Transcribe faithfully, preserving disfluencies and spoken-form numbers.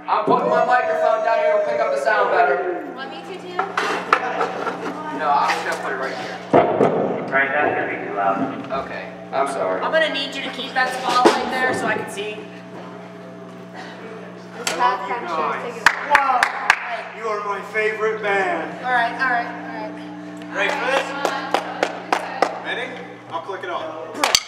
I'm putting my microphone down here to pick up the sound better. Want me to too? No, I'm just gonna put it right here. Right, that's gonna be too loud. Okay, I'm sorry. I'm gonna need you to keep that spotlight there so I can see. This path kind of shows taking a Whoa! You are my favorite band. Alright, alright, alright. Ready for this? Ready? I'll click it off.